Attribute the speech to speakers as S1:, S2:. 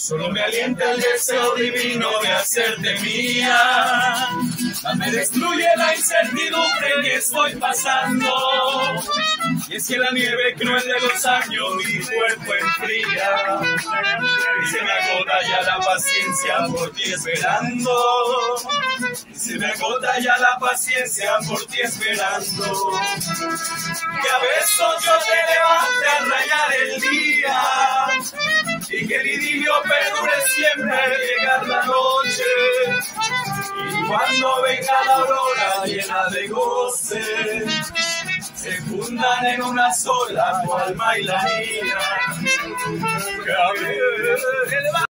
S1: Solo me alienta el deseo divino de hacerte mía. Me destruye la incertidumbre que estoy pasando. Y es que la nieve cruel de los años mi cuerpo enfría. Y se me agota ya la paciencia por ti esperando. Y se me agota ya la paciencia por ti esperando. Que a besos yo te levante a rayar el día. Y que el idilio perdure siempre al llegar la noche. Y cuando venga la aurora llena de goce, se fundan en una sola tu alma y la mía.